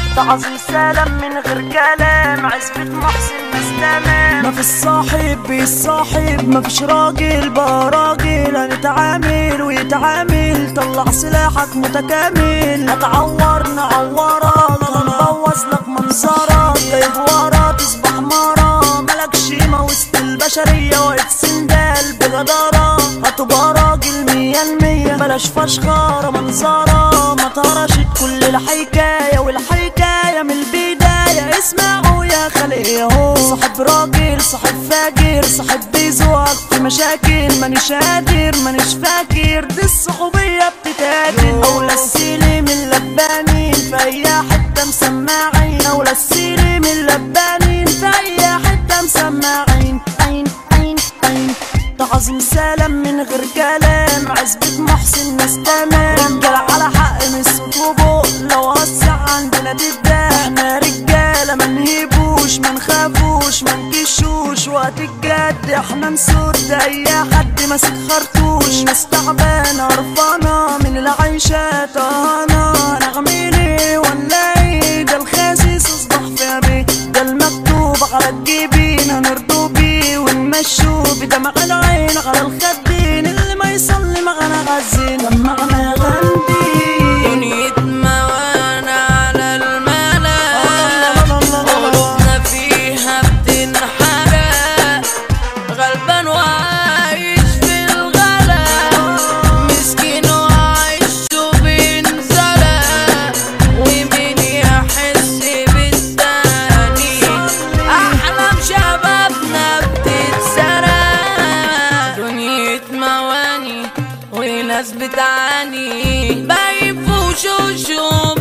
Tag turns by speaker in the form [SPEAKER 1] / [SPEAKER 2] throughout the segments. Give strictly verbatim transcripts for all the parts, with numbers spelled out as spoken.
[SPEAKER 1] تعظيم سلام من غير كلام، عزبة محسن ناس تمام.
[SPEAKER 2] مفيش صاحب بيصاحب، مفيش راجل بقى راجل، هنتعامل ويتعامل، طلع سلاحك متكامل. هتعور نعورك، هنبوظ لك منظرك، جايب ورا تصبح مرة، ملكش قيمة وسط البشرية، واقف سندال بجدارة، هتبقى راجل مية المية، بلاش فشخرة منظرة، ما تهرشت كل الحكاية والحكاية من البداية. اسمعوا يا خلق ياهو، صاحب راجل صاحب فاجر، صاحب بيزوق في مشاكل، مانيش قادر مانيش فاكر، دي الصحوبية بتتاكل. أولى السيلي من لبانين في أي حتة مسماعين، أولى السيلي من لبانين في أي حتة مسماعين. عين عين عين تعظيم سلام من غير كلام، عزبة محسن ناس تمام. رجال على حق من الصوت وبق، لو هسع عندنا تتباع، احنا رجالة منهبوش منخافوش منكشوش، وقت الجد احنا نسد اي حد ماسك خرطوش. ناس تعبانة قرفانة من العيشة طهانة، نعملي ولا ايه؟ ده الخاسس اصبح في بيه، ده المكتوب على الجبين هنرضو بيه ونمشوا بدمع العين على الخدين، اللي ما يصلي معنا غزين معنا غندي.
[SPEAKER 3] دنيتنا وانا على الملا، قلوبنا فيها بتنحرق، غلبان وعايش في الغلا، مسكين وعايش وبينزلق، ومين يحس بالتاني؟ احلام شبابنا بتتسرق، دنيا مواني وناس بتعاني، باين في وشوشهم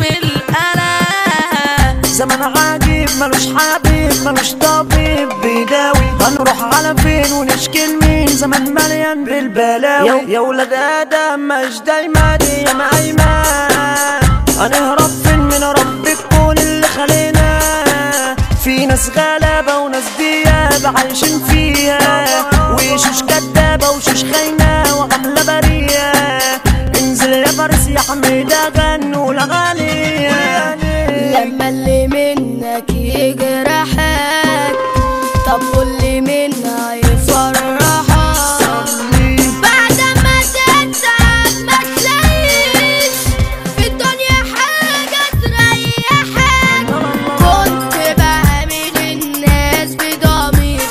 [SPEAKER 3] القلق.
[SPEAKER 2] زمن عجيب ملوش حبيب ملوش طبيب بيداوي، هنروح على فين ونشكي لمين؟ زمن مليان بالبلاوي. يا ولاد ادم مش دايما دي يا ايمان، هنهرب فين من رب الكون اللي خلينا؟ في ناس غلابة وناس دياب عايشين فيها، وشوش كدابة وشوش خاينة وعاملة برية. انزل يا فارس يا حميدة غنوا الأغاني،
[SPEAKER 4] لما اللي منك يجرحك، طب واللي منا يفرحك، بعد ما تتعب ما تلاقيش في الدنيا حاجة تريحك. كنت بعامل الناس بضمير،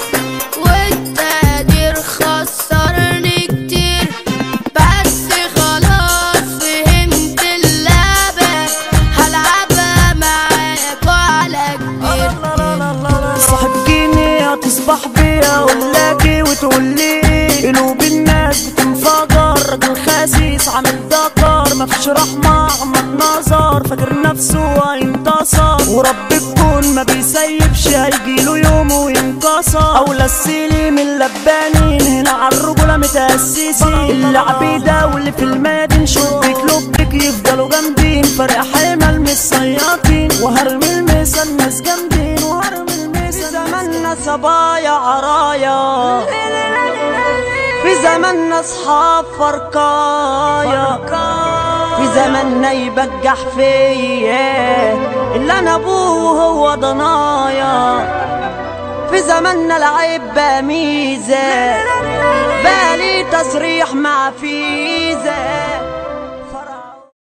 [SPEAKER 4] والتقدير خسرني كتير، بس خلاص فهمت اللعبة، هلعبها معاك وعلى كبير.
[SPEAKER 2] صاحب جيني هتصبح بيا ولاكي وتقولي، قلوب الناس بتنفجر، راجل خاسيس عامل دكر، مفيش رحمة عمك نظر، فاكر نفسه هينتصر، ورب الكون ما بيسيبش هيجيله يوم وينكسر. أولى السيلي من لبانين هنا عالرجولة متأسسين، اللي عبيدة واللي في المدين شبك لبك يفضلوا جامدين، فرق حمل من الصياطين، وهرمي الميسا الناس جامدين، وهرمي الميسا. في زماننا صبايا عرايا، في زماننا اصحاب فرقايا، في زماننا يبجح فيا اللي انا ابوه هو ضنايا، في زماننا العيب بقى ميزة، بقى لي تصريح مع فيه